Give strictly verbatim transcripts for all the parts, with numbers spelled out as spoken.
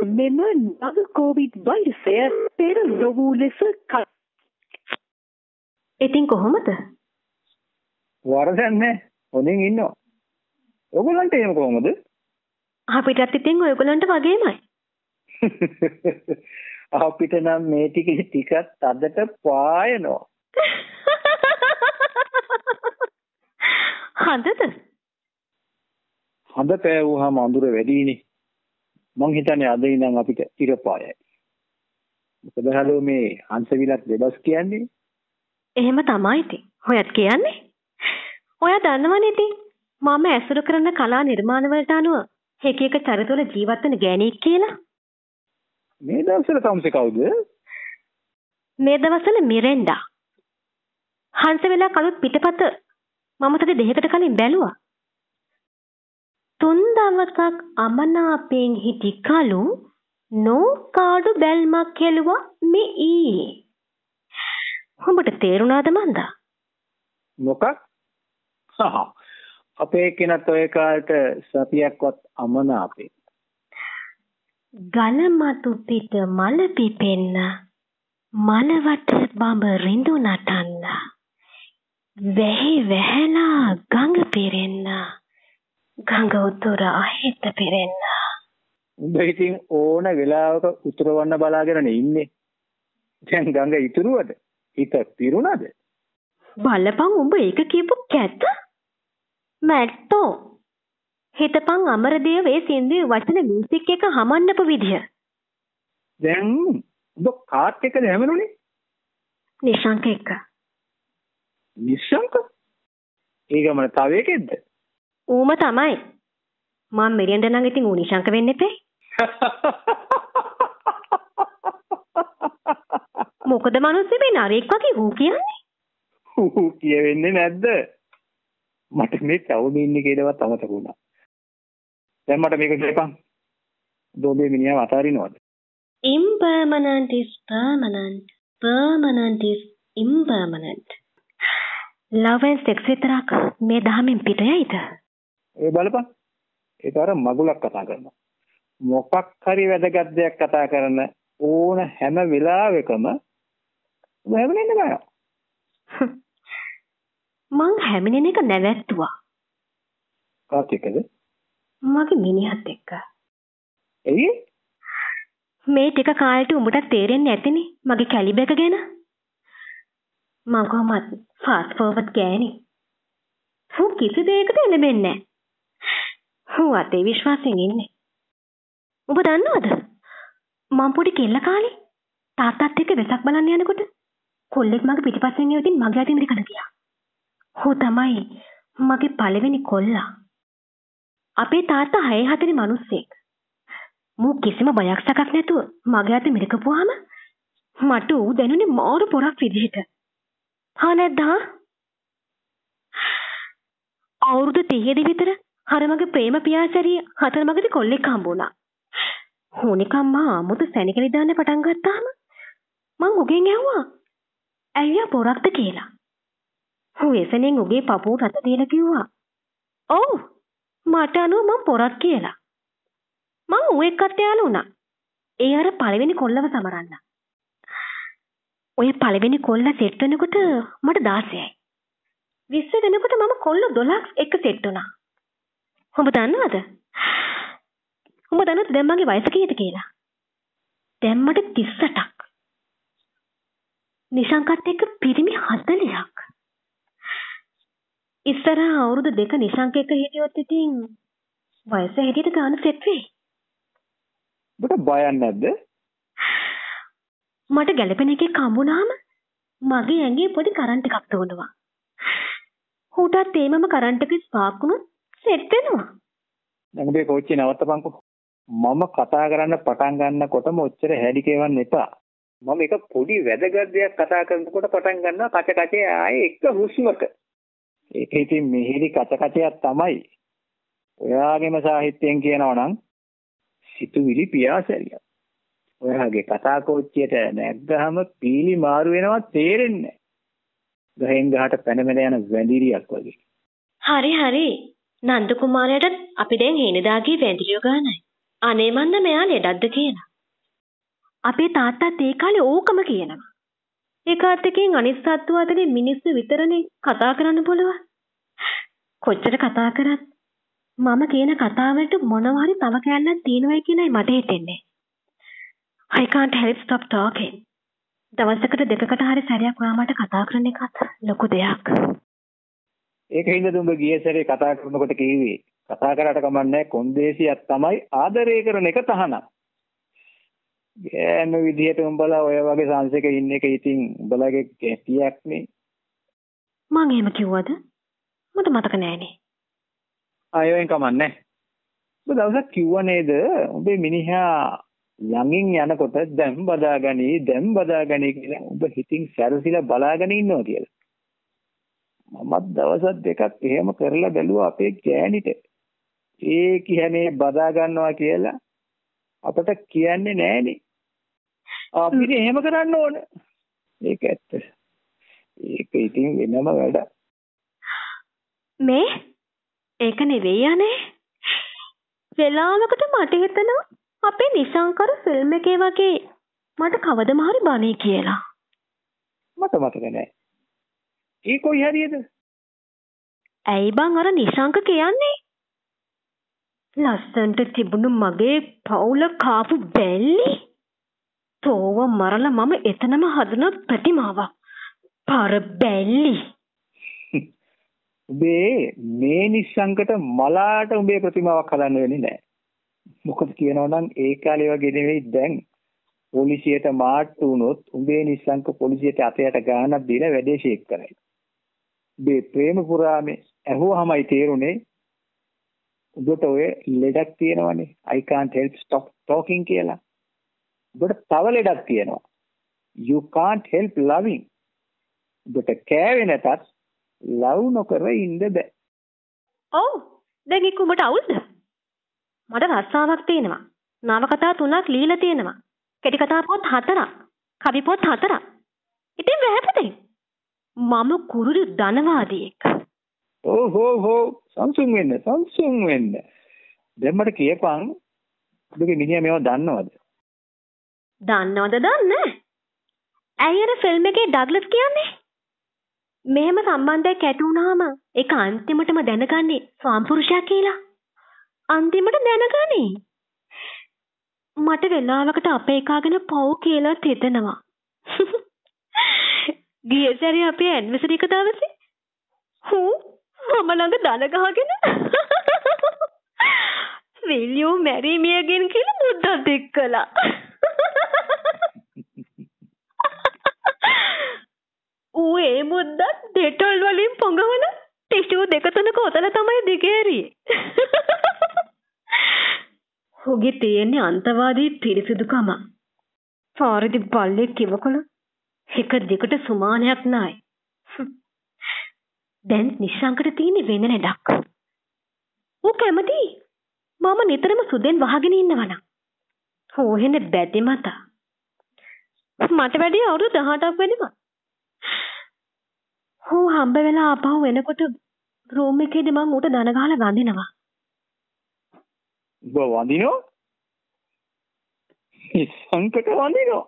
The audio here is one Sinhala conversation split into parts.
මෙම නව කොවිඩ් වෛරසය පෙර නොවූ ලෙස ක. ඉතින් කොහොමද? වරදක් නැහැ. හොඳින් ඉන්නවා. ඔයගොල්ලන්ට එහෙම කොහොමද? අපිටත් ඉතින් ඔයගොල්ලන්ට වගේමයි. අපිට නම් මේ ටික ටිකක් අදට පායනවා. හඳද? හඳ පෑවුවාම අඳුර වැඩිනේ. මං හිතන්නේ අද ඉඳන් අපිට ඉර පායයි. මොකද හලෝ මේ හංසවිලක් දෙබස් කියන්නේ? එහෙම තමයි ඉතින්. ඔයත් කියන්නේ? ඔයා දන්නවනේ ඉතින් මම ඇසුරු කරන කලා නිර්මාණ වලට අනුව එක එක චරිතවල ජීවත් වෙන ගෑණියෙක් කියලා. මේ දවස්වල තමුසේ කවුද? මේ දවස්වල මිරෙන්ඩා. හංසවිලා කලුත් පිටපත මම තද දෙකකට කලින් බැලුවා. තුන් දවසක් අමනාපයෙන් හිටි කලු නෝකාඩු බැල්මක් කෙළුවා මේ ඊයේ. උඹට තේරුණාද මන්දා? මොකක්? හහ අපේ කෙනත් ඔය කාලට සතියක්වත් අමනාපේ. ගලමතු පිට මල පිපෙන්න මලවට බඹ රිඳු නටන්න වැහි වැහැලා ගඟ පිරෙන්න ගඟ උතුර අහිත පිරෙන්න. උඹ ඉතින් ඕන වෙලාවක උතුරවන්න බලාගෙන ඉන්නේ. දැන් ගඟ ඉතුරුවද? හිත පිරුණාද? බලපන් උඹ ඒක කියපු කැත. මැට්ටෝ හිතපන් අමරදේව ඒ සින්දුවේ වචන මියුසික් එක හමන්නපු විදිය. දැන් උඹ කාත් එක්කද හැමනුනේ? නිශාංක එක්ක. නිශාංක? ඒ ගමන තව එකෙක්ද? ඌම තමයි. මම මෙරියන්ද නම් ඉතින් ඌ නිශාංක වෙන්න එපේ. මොකද මනුස්සෙ මේ නරේක් වගේ ඌ කියන්නේ? ඌ කියෙන්නේ නැද්ද? මට මේ චවුමේ ඉන්නේ කියලාවත් අමතක වුණා. දැන් මට මේක කියපන්. දෝබේ මිනිහව අතාරිනවද? Impermanent is permanent. Permanent is impermanent. Love and sex විතරක් මේ දහමින් පිට යයිද? ඒ බලපන්. ඒක අර මගුලක් කතා කරනවා. මොකක් හරි වැදගත් දෙයක් කතා කරන ඕන හැම වෙලාවෙකම හැමෙන්නේ නැහැ. මං හැමෙන එක නැවැත්තුවා. කාත් එක්කද? මගේ මිනිහත් එක්ක. එයි? මේ ටික කාලෙට උඹට තේරෙන්නේ නැතිනේ මගේ කැලිබර් එක ගැන. මං කොහොමද ෆාස්ට් ෆෝවර්ඩ් ගෑණි. හු කිසි දෙයකට එළඹෙන්නේ නැහැ. හු අතේ විශ්වාසයෙන් ඉන්නේ. ඔබ දන්නවද? මං පොඩි කෙල්ල කාලේ තාත්තත් එක්ක වෙසක් බලන්න යනකොට කොල්ලෙක් මගේ පිටිපස්සෙන් යවතින් මගේ අතින් ඉරගෙන ගියා. හු තමයි මගේ පළවෙනි කොල්ලා. අපේ තාත්තා හය හතරේ මිනිස්සෙක්. මූ කිසිම බයක් සකක් නැතුව මගේ අත මිරිකපුවාම මට ඌ දැනුනේ මාරු පොරක් විදිහට. හා නැද්ද? අවුරුදු තිහේ විතර අර මගේ ප්‍රේම පියාසරිය හතර මගදී කොල්ලෙක් හම්බුණා. හුනිකම් මා අමුතු සැනිකලි දාන්න පටන් ගත්තාම මං උගෙන් ඇහුවා ඇයියා පොරක්ද කියලා. ඌ එසෙනෙන් උගේ පපුව රත දීලා කිව්වා ඔව් මට අනුව මං පොරක් කියලා. මං ඌ එක්කත් යාළු වුණා. ඒ අර පළවෙනි කොල්ලව සමරන්න. ඔය පළවෙනි කොල්ල සෙට් වෙනකොට මට දාසයයි. විස්ස වෙනකොට මම කොල්ල දොළහක් එක්ක සෙට් වුණා. ඔබ දන්නවද? ඔබ දන්නවද දැන් මගේ වයස කීයද කියලා? දැන් මට තිස් අටක්. නිශාංකත් එක්ක පිරිමි හතළිහක්. ඉස්සරහ අවුරුදු දෙක නිශාංක එක්ක හිටියොත් ඉතින් වයස හැටියට ගන්න සෙට් වෙයි. ඔබට බයක් නැද්ද? මට ගැළපෙන එකෙක් හම්බුනාම මගේ ඇඟේ පොඩි කරන්ට් එකක් තෝනවා. ඌටත් ඒමම කරන්ට් එක ස්පාර්ක් වුණොත් සෙට් වෙනවා. දැන් මේ කෝච්චිය නවත්තපන්කෝ. මම කතා කරන්න පටන් ගන්නකොටම ඔච්චර හැඩි කේවන්න එපා. මම එක පොඩි වැදගත් දෙයක් කතා කරනකොට පටන් ගන්නවා කච කචේ ආයේ එක හුස්මක. ඒක ඉතින් මෙහෙදි කච කචයක් තමයි. ඔයාගේම සාහිත්‍යයෙන් කියනවා නම් සිතුවිලි පියාසැරිය. ඔයාගේ කතා කෝච්චියට නැග්ගහම පීලි මාරු වෙනවා තේරෙන්නේ නැහැ. ගහෙන් ගහට පැනමෙල යන වැඳිරියක් වගේ. හරි හරි. නන්ද කුමාරයාට අපි දැන් හේනදාගේ වැඳිරිය ගන්නයි. අනේ මන්ද මෙයා ලෙඩක්ද කියලා. අපේ තාත්තත් ඒ කාලේ ඕකම කියනවා. ඒකත් එක්කින් අනිත් සත්තු අතරේ මිනිස්සු විතරනේ කතා කරන්න පුළුවන්. කොච්චර කතා කරත් මම කියන කතාවලට මොනවා හරි තව කෑල්ලක් තියෙනවයි කියලායි මට හිතෙන්නේ. I can't help stop talking. දවසකට දෙකකට හරි සැරයක් ඔයා මට කතා කරන එකත් ලොකු දෙයක්. ඒකින්ද උඹ ගිය සැරේ කතා කරනකොට කිව්වේ කතා කරාට කමන්නේ කොන්දේසියක් තමයි ආදරය කරන එක තහනම්. ගෑනු විදියට උඹලා ඔය වගේ සංසයක ඉන්න එක ඉතින් උඹලගේ කැටියක් නේ. මං එහෙම කිව්වද? මට මතක නෑනේ. ආයෙත් කමන්නේ. ඔබ දවසක් කිව්වා නේද උඹේ මිනිහා ළඟින් යනකොට දැන් බදාගනි දැන් බදාගනි කියලා ඔබ හිතින් සැරසිලා බලාගෙන ඉන්නවා කියලා. මමත් දවස් දෙකක් එහෙම කරලා බැලුවා අපේ ගෑනිට. ඒ කියන්නේ බදා ගන්නවා කියලා අපට කියන්නේ නෑනේ. අපිට එහෙම කරන්න ඕන. ඒක ඇත්ත. ඒක ඉතින් වෙනම වැඩ. මේ ඒක නෙවෙයි අනේ. වෙලාවකට මට හිතෙනවා අපේ නිශාංකර ෆිල්ම් එකේ වගේ මට කවදම හරි බණේ කියලා. මට මතක නෑ. ඒ කොයි හරියද? ඇයි බං අර නිශාංක කියන්නේ? ලස්සන්ට තිබුණු මගේ පවුල කාපු බැල්ලි. තෝව මරලා මම එතනම හදන ප්‍රතිමාවක්. පර බැල්ලි. උඹේ මේ නිශාංකට මලාට උඹේ ප්‍රතිමාවක් හදන්න වෙන්නේ නෑ. මොකද කියනවා නම් ඒ කාලේ වගේ නෙවෙයි දැන් පොලිසියට මාට්ටු වුණොත් උඹේ නිශාංක පොලිසියට අතයට ගානක් දීලා වැඩේ ෂේක් කරයි. මේ ප්‍රේම පුරාමේ ඇහුවාමයි තේරුනේ ඔබට ඔය ලෙඩක් තියෙනවනේ I can't help stop talking කියලා. ඔබට තව ලෙඩක් තියෙනවා. You can't help loving. ඔබට කෑවේ නැතත් ලව් නොකර ඉන්න බෑ. ඔව් දැන් ඒක උඹට අවුල්ද? මට රස්සාවක් තියෙනවා. නවකතා තුනක් ලියලා තියෙනවා. කෙටි කතා පොත් හතරක්. කවි පොත් හතරක්. ඉතින් වැහැපතේ. මම කුරුළු ධනවාදියෙක්. ඕ හෝ හෝ සංසුන් වෙන්න සංසුන් වෙන්න. දැන් මට කියපන් ඔබගේ මිනිහා මේව දන්නවද? දන්නවද දන්නේ? ඇයි අර ෆිල්ම් එකේ ඩග්ලස් කියන්නේ? මෙහෙම සම්බන්ධයක් ඇති වුණාම ඒක අන්තිමටම දැනගන්නේ ස්වාම්පුරුෂයා කියලා. අන්තිමට දැනගනි. මට වෙලාවකට අපේ එකාගෙන පව් කියලා හිතෙනවා. ගිය සැරේ අපේ ඇනිවර්සරි එක දවසේ හ්ම් මම ළඟ දන ගහගෙන will you marry me again කියලා මුද්දක් දෙක්කලා. ඌ ඒ මුද්දක් ඩෙටෝල් වලින් පොඟවන ටිෂු දෙක තුනක ඔතන තමයි දිගේරියේ. හොගේ තියෙන්නේ අන්තවාදී පිරිසිදුකම. පාරදි බල්ලෙක් කිවකොල එක දෙකට සුමානයක් නෑ. දැන් නිශාංකට තියෙන වෙන නඩක්. ඌ කැමති මම නිතරම සුදෙන් වහගෙන ඉන්නවනම්. හොහෙන බැටි මත. මට වැඩි අවුරුදු දහඅටක් වෙනවා. හෝ හම්බ වෙලා ආපහු එනකොට රූම් එකේදී මම ඌට දන ගහලා වඳිනවා. ඔබ වඳිනෝ? නිසංකට වඳිනෝ.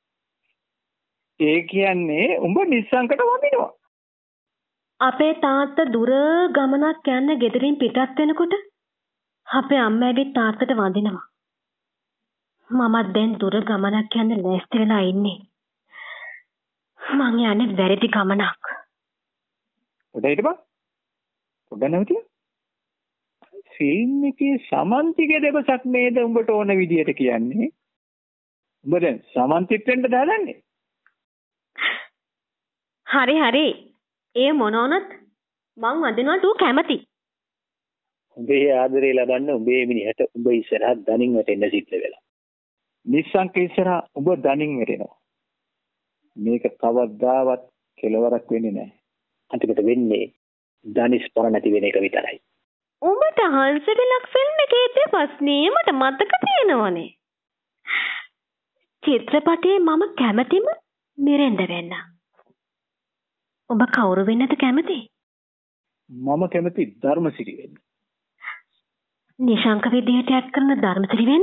ඒ කියන්නේ උඹ නිසංකට වඳිනවා. අපේ තාත්තා දුර ගමනක් යන්න ගෙදරින් පිටත් වෙනකොට අපේ අම්මගේ තාත්තට වඳිනවා. මමත් දැන් දුර ගමනක් යන්න ලෑස්ති වෙලා ඉන්නේ. මං යන්නේ වැරදි ගමනක්. පොඩ හිටපන්. පොඩ නැවතිය. ෆිල්ම් එකේ සමන්තිගේ දෙබසක් නේද උඹට ඕන විදියට කියන්නේ? උඹ දැන් සමන්තිත් වෙන්න දාන්නේ. හරි හරි. ඒ මොනෝනත් මං වදිනවා තු කැමති. උඹේ ආදරේ ලබන්න උඹේ මිනිහට උඹ ඉස්සරහ දණින් වැටෙන්න සිද්ධ වෙලා. නිස්සංක ඉස්සරහ උඹ දණින් වැටෙනවා. මේක කවදාවත් කෙලවරක් වෙන්නේ නැහැ. අන්තිමට වෙන්නේ දනිස් පර නැති වෙන එක විතරයි. උඹට හංසවිලක් ෆිල්ම් එකේ දෙපස්නේ මට මතක තියෙනවනේ. චිත්‍රපටයේ මම කැමතිම මිරෙන්ඩ වෙන්න. ඔබ කවුරු වෙන්නද කැමති? මම කැමති ධර්මසිරි වෙන්න. නිශංක විදියට ඇඩ් කරන ධර්මසිරි වෙන්න?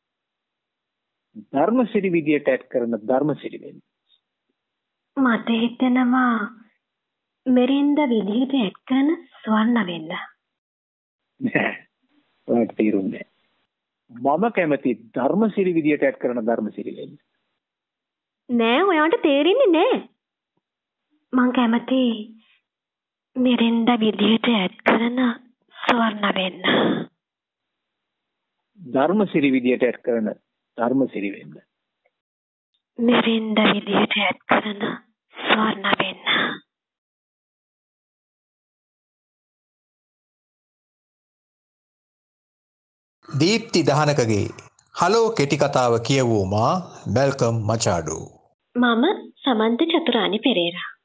ධර්මසිරි විදියට ඇඩ් කරන ධර්මසිරි වෙන්න. මට හිතෙනවා මෙරින්ද විදියට ඇඩ් කරන ස්වර්ණ වෙන්න. නෑ. ඔයාලට තේරුන්නේ නෑ. මම කැමති ධර්මසිරි විදියට ඇඩ් කරන ධර්මසිරි වෙන්න. නෑ ඔයාට තේරෙන්නේ නෑ. මං කැමති මෙරින්ද විදියට ඇඩ් කරන ස්වර්ණ වෙන්න. ධර්මසිරි විදියට ඇඩ් කරන ධර්මසිරි වෙන්න. මෙරින්ද විදියට ඇඩ් කරන ස්වර්ණ වෙන්න. දීප්ති දහනකගේ හලෝ කෙටි කතාව කියවූ මා මැල්කම් මචාඩෝ. මම සමන්ත චතුරානි පෙරේරා.